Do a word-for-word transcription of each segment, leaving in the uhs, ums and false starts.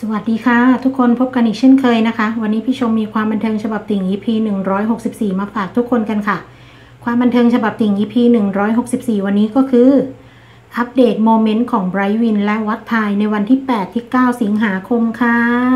สวัสดีค่ะทุกคนพบกันอีกเช่นเคยนะคะวันนี้พี่ชมมีความบันเทิงฉบับติ่ง อี พี หนึ่งร้อยหกสิบสี่มาฝากทุกคนกันค่ะความบันเทิงฉบับติ่ง อี พี หนึ่งร้อยหกสิบสี่วันนี้ก็คืออัปเดตโมเมนต์ของไบรท์วินและวัดพายในวันที่แปดที่เก้าสิงหาคมค่ะ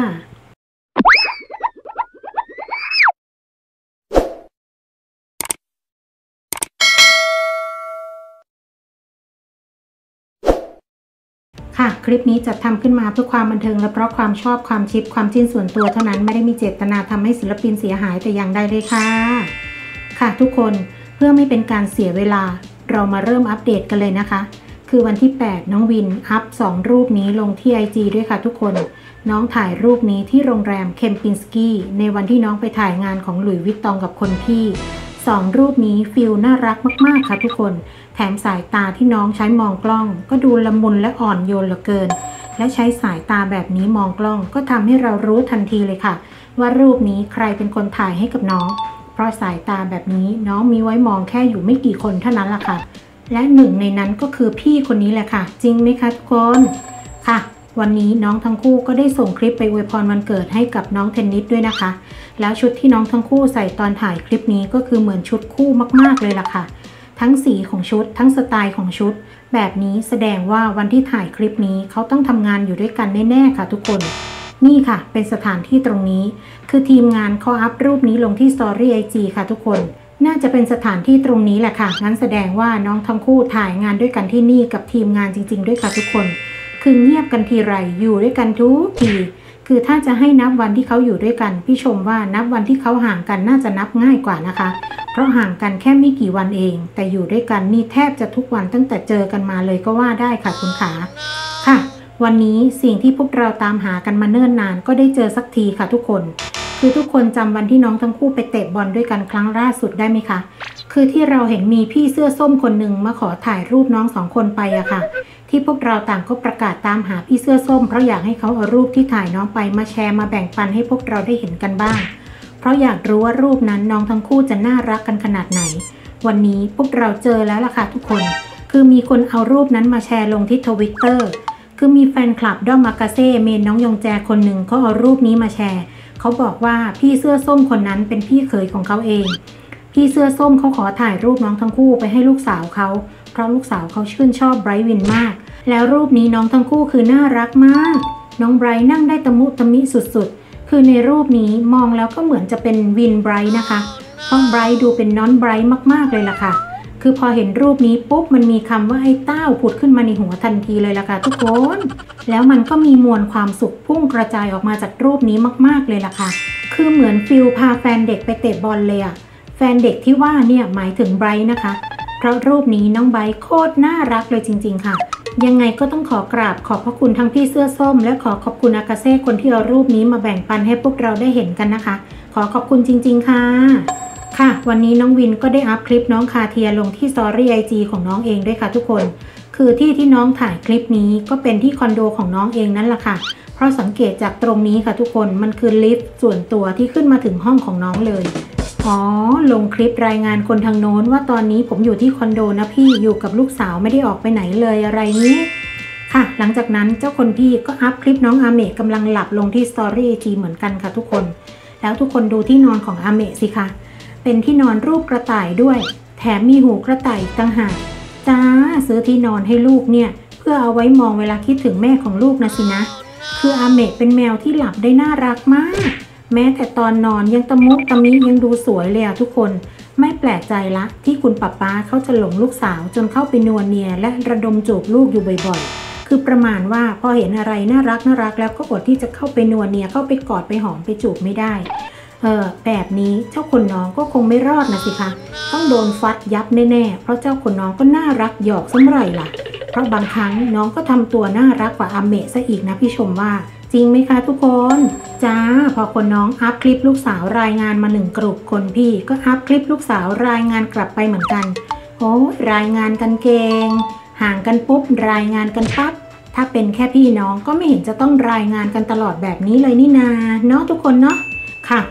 ค่ะคลิปนี้จัดทำขึ้นมาเพื่อความบันเทิงและเพราะความชอบความชิปความจิ้นส่วนตัวเท่านั้นไม่ได้มีเจตนาทำให้ศิลปินเสียหายแต่อย่างใดเลยค่ะค่ะทุกคนเพื่อไม่เป็นการเสียเวลาเรามาเริ่มอัปเดตกันเลยนะคะคือวันที่แปดน้องวินอัพสองรูปนี้ลงที่ ไอ จี ด้วยค่ะทุกคนน้องถ่ายรูปนี้ที่โรงแรมเคมปินสกี้ในวันที่น้องไปถ่ายงานของหลุยส์วิตตองกับคนพี่สองรูปนี้ฟิลน่ารักมากๆค่ะทุกคนแถมสายตาที่น้องใช้มองกล้องก็ดูละมุนและอ่อนโยนเหลือเกินและใช้สายตาแบบนี้มองกล้องก็ทำให้เรารู้ทันทีเลยค่ะว่ารูปนี้ใครเป็นคนถ่ายให้กับน้องเพราะสายตาแบบนี้น้องมีไว้มองแค่อยู่ไม่กี่คนเท่านั้นล่ะค่ะและหนึ่งในนั้นก็คือพี่คนนี้แหละค่ะจริงไหมคะทุกคนค่ะวันนี้น้องทั้งคู่ก็ได้ส่งคลิปไปอวยพรวันเกิดให้กับน้องเทนนิสด้วยนะคะแล้วชุดที่น้องทั้งคู่ใส่ตอนถ่ายคลิปนี้ก็คือเหมือนชุดคู่มากๆเลยล่ะค่ะทั้งสีของชุดทั้งสไตล์ของชุดแบบนี้แสดงว่าวันที่ถ่ายคลิปนี้เขาต้องทำงานอยู่ด้วยกันแน่ๆค่ะทุกคนนี่ค่ะเป็นสถานที่ตรงนี้คือทีมงานเขาอัพรูปนี้ลงที่สตอรี่ ไอ จี ค่ะทุกคนน่าจะเป็นสถานที่ตรงนี้แหละค่ะงั้นแสดงว่าน้องทั้งคู่ถ่ายงานด้วยกันที่นี่กับทีมงานจริงๆด้วยค่ะทุกคนคือเงียบกันทีไรอยู่ด้วยกันทุกทีคือถ้าจะให้นับวันที่เขาอยู่ด้วยกันพี่ชมว่านับวันที่เขาห่างกันน่าจะนับง่ายกว่านะคะเพราะห่างกันแค่ไม่กี่วันเองแต่อยู่ด้วยกันนี่แทบจะทุกวันตั้งแต่เจอกันมาเลยก็ว่าได้ค่ะคุณขาค่ะวันนี้สิ่งที่พวกเราตามหากันมาเนิ่นนานก็ได้เจอสักทีค่ะทุกคนคือทุกคนจำวันที่น้องทั้งคู่ไปเตะบอลด้วยกันครั้งล่าสุดได้ไหมคะคือที่เราเห็นมีพี่เสื้อส้มคนหนึ่งมาขอถ่ายรูปน้องสองคนไปอะค่ะที่พวกเราต่างก็ประกาศตามหาพี่เสื้อส้มเพราะอยากให้เขาเอารูปที่ถ่ายน้องไปมาแชร์มาแบ่งปันให้พวกเราได้เห็นกันบ้างเพราะอยากรู้ว่ารูปนั้นน้องทั้งคู่จะน่ารักกันขนาดไหนวันนี้พวกเราเจอแล้วล่ะค่ะทุกคนคือมีคนเอารูปนั้นมาแชร์ลงที่ทวิตเตอร์คือมีแฟนคลับด้อมมากาเซ่เมนน้องยงแจคนหนึ่งเขาเอารูปนี้มาแชร์เขาบอกว่าพี่เสื้อส้มคนนั้นเป็นพี่เขยของเขาเองพี่เสื้อส้มเขาขอถ่ายรูปน้องทั้งคู่ไปให้ลูกสาวเขาเพราะลูกสาวเขาชื่นชอบไบรท์วินมากแล้วรูปนี้น้องทั้งคู่คือน่ารักมากน้องไบรท์นั่งได้ตะมุตะมิสุดๆคือในรูปนี้มองแล้วก็เหมือนจะเป็นวินไบรท์นะคะเพราะไบรท์ดูเป็นน้อนไบรท์มากๆเลยล่ะค่ะคือพอเห็นรูปนี้ปุ๊บมันมีคำว่าไอ้เต้าผุดขึ้นมาในหัวทันทีเลยล่ะค่ะทุกคนแล้วมันก็มีมวลความสุขพุ่งกระจายออกมาจากรูปนี้มากๆเลยล่ะค่ะคือเหมือนฟิลพาแฟนเด็กไปเตะบอลเลยอะแฟนเด็กที่ว่าเนี่ยหมายถึงไบรท์นะคะเพราะรูปนี้น้องไบรท์โคตรน่ารักเลยจริงๆค่ะยังไงก็ต้องขอกราบขอบพระคุณทั้งพี่เสื้อส้มและขอขอบคุณอากาเซ่คนที่เอารูปนี้มาแบ่งปันให้พวกเราได้เห็นกันนะคะขอขอบคุณจริงๆค่ะค่ะวันนี้น้องวินก็ได้อัพคลิปน้องคาเทียลงที่สตอรี่ ไอ จี ของน้องเองด้วยค่ะทุกคนคือที่ที่น้องถ่ายคลิปนี้ก็เป็นที่คอนโดของน้องเองนั่นแหละค่ะเพราะสังเกตจากตรงนี้ค่ะทุกคนมันคือลิฟต์ส่วนตัวที่ขึ้นมาถึงห้องของน้องเลยอ๋อลงคลิปรายงานคนทางโน้นว่าตอนนี้ผมอยู่ที่คอนโดนะพี่อยู่กับลูกสาวไม่ได้ออกไปไหนเลยอะไรนี้ค่ะหลังจากนั้นเจ้าคนพี่ก็อัพคลิปน้องอาเมะกำลังหลับลงที่สตอรี่ ไอ จี เหมือนกันค่ะทุกคนแล้วทุกคนดูที่นอนของอาเมะสิคะเป็นที่นอนรูปกระต่ายด้วยแถมมีหูกระต่ายต่างหากจ้าซื้อที่นอนให้ลูกเนี่ยเพื่อเอาไว้มองเวลาคิดถึงแม่ของลูกนะสินะคืออาเมะเป็นแมวที่หลับได้น่ารักมากแม้แต่ตอนนอนยังตะมุตะมิยังดูสวยเลยอะทุกคนไม่แปลกใจละที่คุณป๊าป๊าเขาจะหลงลูกสาวจนเข้าไปนัวเนียและระดมจูบลูกอยู่บ่อยๆคือประมาณว่าพอเห็นอะไรน่ารักน่ารักแล้วก็อดที่จะเข้าไปนัวเนียเข้าไปกอดไปหอมไปจูบไม่ได้เออแบบนี้เจ้าคนน้องก็คงไม่รอดนะสิคะต้องโดนฟัดยับแน่ๆเพราะเจ้าคนน้องก็น่ารักหยอกซะเมื่อไหร่ล่ะเพราะบางครั้งน้องก็ทำตัวน่ารักกว่าอาเมะซะอีกนะพี่ชมว่าจริงไหมคะทุกคนจ้าพอคนน้องอัพคลิปลูกสาวรายงานมาหนึ่งกลุ่มคนพี่ก็อัพคลิปลูกสาวรายงานกลับไปเหมือนกันโอ้รายงานกันเก่งห่างกันปุ๊บรายงานกันปั๊บถ้าเป็นแค่พี่น้องก็ไม่เห็นจะต้องรายงานกันตลอดแบบนี้เลยนี่นาเนาะทุกคนเนาะค่ะ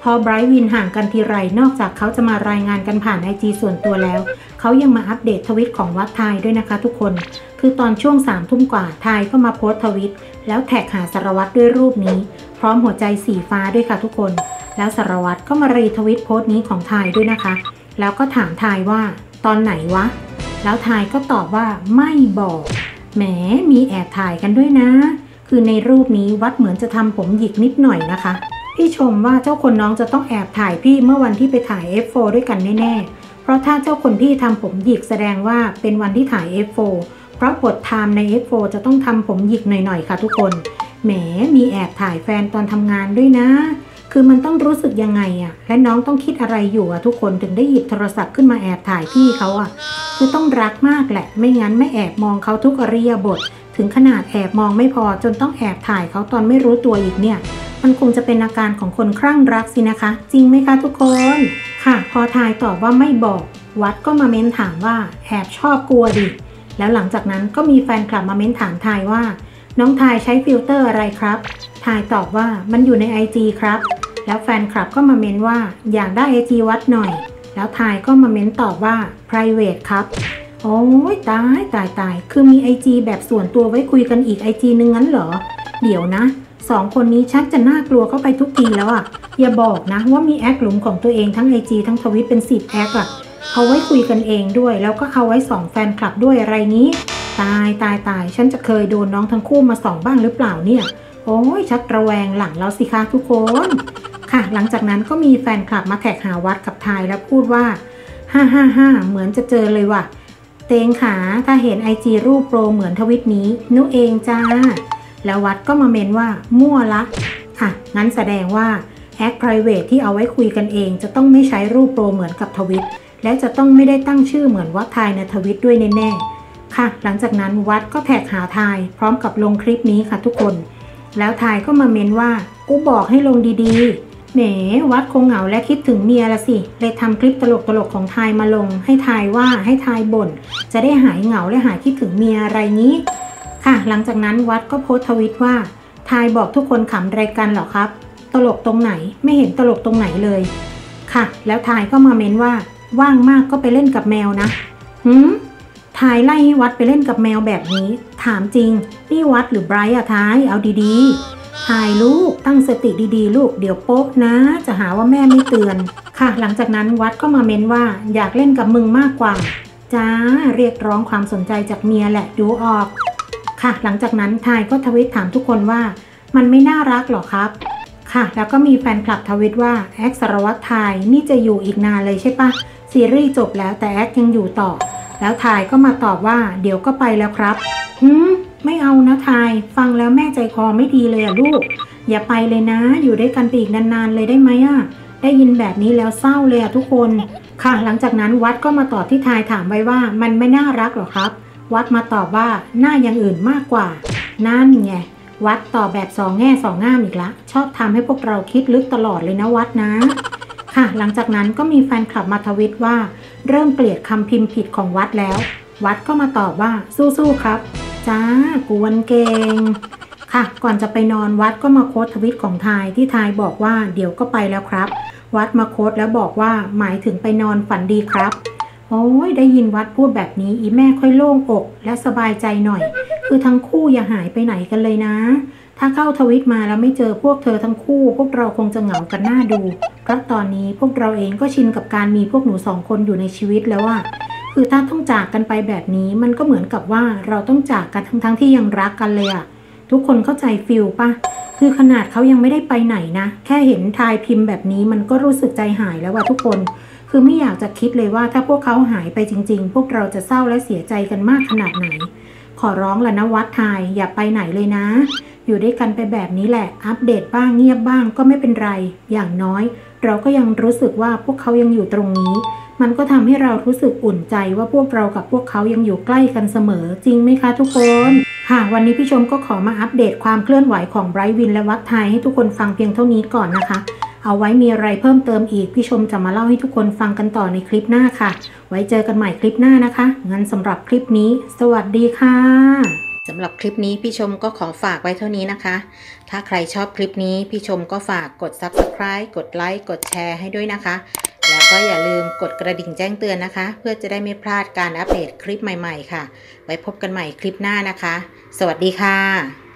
พอไบรท์วินห่างกันทีไรนอกจากเขาจะมารายงานกันผ่าน ไอ จี ส่วนตัวแล้วเขายังมาอัปเดตทวิตของวัดทายด้วยนะคะทุกคนคือตอนช่วงสามทุ่มกว่าทายก็มาโพสต์ทวิตแล้วแท็กหาสารวัตรด้วยรูปนี้พร้อมหัวใจสีฟ้าด้วยค่ะทุกคนแล้วสารวัตรก็มารีทวิตโพสต์นี้ของทายด้วยนะคะแล้วก็ถามทายว่าตอนไหนวะแล้วทายก็ตอบว่าไม่บอกแหมมีแอบถ่ายกันด้วยนะคือในรูปนี้วัดเหมือนจะทำผมหยิกนิดหน่อยนะคะพี่ชมว่าเจ้าคนน้องจะต้องแอบถ่ายพี่เมื่อวันที่ไปถ่าย เอฟ โฟร์ ด้วยกันแน่ๆเพราะถ้าเจ้าคนพี่ทำผมหยิกแสดงว่าเป็นวันที่ถ่าย เอฟ โฟร์ เพราะบทไทม์ใน เอฟ โฟร์ จะต้องทำผมหยิกหน่อยๆค่ะทุกคนแหมมีแอบถ่ายแฟนตอนทำงานด้วยนะคือมันต้องรู้สึกยังไงอะและน้องต้องคิดอะไรอยู่อะทุกคนถึงได้หยิบโทรศัพท์ขึ้นมาแอบถ่ายพี่เขาอะคือต้องรักมากแหละไม่งั้นไม่แอบมองเขาทุกอริยบทถึงขนาดแอบมองไม่พอจนต้องแอบถ่ายเขาตอนไม่รู้ตัวอีกเนี่ยมันคงจะเป็นอาการของคนคลั่งรักสินะคะจริงไหมคะทุกคนค่ะพอทายตอบว่าไม่บอกวัดก็มาเม้นถามว่าแอบชอบกลัวดิแล้วหลังจากนั้นก็มีแฟนคลับมาเม้นถามทายว่าน้องทายใช้ฟิลเตอร์อะไรครับทายตอบว่ามันอยู่ใน ไอ จี ครับแล้วแฟนคลับก็มาเม้นว่าอยากได้ ไอ จี วัดหน่อยแล้วทายก็มาเม้นตอบว่า private ครับโอ้ยตายตายตายคือมี ไอ จี แบบส่วนตัวไว้คุยกันอีก ไอ จี นึงงั้นเหรอเดี๋ยวนะสองคนนี้ชักจะน่ากลัวเข้าไปทุกทีแล้วอ่ะอย่าบอกนะว่ามีแอคหลุมของตัวเองทั้ง ไอ จี ทั้งทวิตเป็นสิบแอคอ่ะเอาไว้คุยกันเองด้วยแล้วก็เอาไว้ส่องแฟนคลับด้วยอะไรนี้ตายตายตายฉันจะเคยโดนน้องทั้งคู่มาส่องบ้างหรือเปล่าเนี่ยโอ้ยชักระแวงหลังแล้วสิคะทุกคนค่ะหลังจากนั้นก็มีแฟนคลับมาแท็กหาวัดกับทายแล้วพูดว่าฮ่าฮ่าฮ่าเหมือนจะเจอเลยว่ะเตงขาถ้าเห็น ไอ จี รูปโปรเหมือนทวิตนี้นุเองจ้าแล้ววัดก็มาเมนว่ามั่วละอ่ะงั้นแสดงว่าแอค private ที่เอาไว้คุยกันเองจะต้องไม่ใช้รูปโปรเหมือนกับทวิตและจะต้องไม่ได้ตั้งชื่อเหมือนวัดทายในทวิตด้วยแน่ๆค่ะหลังจากนั้นวัดก็แท็กหาทายพร้อมกับลงคลิปนี้ค่ะทุกคนแล้วทายก็มาเมนว่ากูบอกให้ลงดีๆแหมวัดคงเหงาและคิดถึงเมียละสิเลยทำคลิปตลกๆของทายมาลงให้ทายว่าให้ทายบ่นจะได้หายเหงาและหายคิดถึงเมียอะไรนี้ค่ะหลังจากนั้นวัดก็โพสต์ทวิตว่าทายบอกทุกคนขำอะไรกันเหรอครับตลกตรงไหนไม่เห็นตลกตรงไหนเลยค่ะแล้วทายก็มาเมนว่าว่างมากก็ไปเล่นกับแมวนะหืมทายไล่ให้วัดไปเล่นกับแมวแบบนี้ถามจริงนี่วัดหรือไบรท์อะทายเอาดีๆทายลูกตั้งสติดีๆลูกเดี๋ยวโป๊ะนะจะหาว่าแม่ไม่เตือนค่ะหลังจากนั้นวัดก็มาเมนว่าอยากเล่นกับมึงมากกว่าจ้าเรียกร้องความสนใจจากเมียแหละดูออกค่ะหลังจากนั้นทายก็ทวิตถามทุกคนว่ามันไม่น่ารักหรอครับค่ะแล้วก็มีแฟนคลับทวิตว่าแอคสารวัตรทายนี่จะอยู่อีกนานเลยใช่ปะซีรีส์จบแล้วแต่แอคยังอยู่ต่อแล้วทายก็มาตอบว่าเดี๋ยวก็ไปแล้วครับหืมไม่เอานะทายฟังแล้วแม่ใจคอไม่ดีเลยอะลูกอย่าไปเลยนะอยู่ด้วยกันไปอีกนานๆเลยได้ไหมอะได้ยินแบบนี้แล้วเศร้าเลยอะทุกคนค่ะหลังจากนั้นวัดก็มาตอบที่ทายถามไว้ว่ามันไม่น่ารักหรอครับวัดมาตอบว่าหน้าอย่างอื่นมากกว่านั่นไงวัดตอบแบบสองแง่สองง่ามอีกละชอบทำให้พวกเราคิดลึกตลอดเลยนะวัดนะค่ะหลังจากนั้นก็มีแฟนคลับมาทวิตว่าเริ่มเกลียดคำพิมพ์ผิดของวัดแล้ววัดก็มาตอบว่าสู้ๆครับจ้ากวนเก่งค่ะก่อนจะไปนอนวัดก็มาโค้ดทวิตของทายที่ทายบอกว่าเดี๋ยวก็ไปแล้วครับวัดมาโค้ดแล้วบอกว่าหมายถึงไปนอนฝันดีครับโอ้ยได้ยินวัดพูดแบบนี้อีแม่ค่อยโล่งอกและสบายใจหน่อยคือทั้งคู่อย่าหายไปไหนกันเลยนะถ้าเข้าทวิตมาแล้วไม่เจอพวกเธอทั้งคู่พวกเราคงจะเหงากันหน้าดูเพราะตอนนี้พวกเราเองก็ชินกับการมีพวกหนูสองคนอยู่ในชีวิตแล้วอะคือถ้าต้องจากกันไปแบบนี้มันก็เหมือนกับว่าเราต้องจากกันทั้งทั้งที่ยังรักกันเลยอะทุกคนเข้าใจฟิลป่ะคือขนาดเขายังไม่ได้ไปไหนนะแค่เห็นทายพิมพ์แบบนี้มันก็รู้สึกใจหายแล้วว่าทุกคนคือไม่อยากจะคิดเลยว่าถ้าพวกเขาหายไปจริงๆพวกเราจะเศร้าและเสียใจกันมากขนาดไหนขอร้องละนะวัดทายอย่าไปไหนเลยนะอยู่ด้วยกันไปแบบนี้แหละอัปเดตบ้างเงียบบ้างก็ไม่เป็นไรอย่างน้อยเราก็ยังรู้สึกว่าพวกเขายังอยู่ตรงนี้มันก็ทำให้เรารู้สึกอุ่นใจว่าพวกเรากับพวกเขายังอยู่ใกล้กันเสมอจริงไหมคะทุกคนค่ะวันนี้พี่ชมก็ขอมาอัปเดตความเคลื่อนไหวของไบรท์วินและวัดทายให้ทุกคนฟังเพียงเท่านี้ก่อนนะคะเอาไว้มีอะไรเพิ่มเติมอีกพี่ชมจะมาเล่าให้ทุกคนฟังกันต่อในคลิปหน้าค่ะไว้เจอกันใหม่คลิปหน้านะคะงั้นสำหรับคลิปนี้สวัสดีค่ะสำหรับคลิปนี้พี่ชมก็ขอฝากไว้เท่านี้นะคะถ้าใครชอบคลิปนี้พี่ชมก็ฝากกด ซับสไครบ์ กดไลค์กดแชร์ให้ด้วยนะคะแล้วก็อย่าลืมกดกระดิ่งแจ้งเตือนนะคะเพื่อจะได้ไม่พลาดการอัปเดตคลิปใหม่ๆค่ะไว้พบกันใหม่คลิปหน้านะคะสวัสดีค่ะ